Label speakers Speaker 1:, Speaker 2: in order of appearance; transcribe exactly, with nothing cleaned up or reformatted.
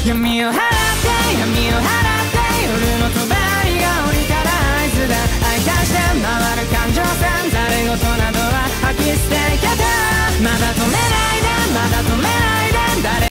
Speaker 1: 闇を払って闇を払って夜の帳が降りたら合図だ。愛出して回る感情線、ざれ言などは吐き捨てけた。まだ止めない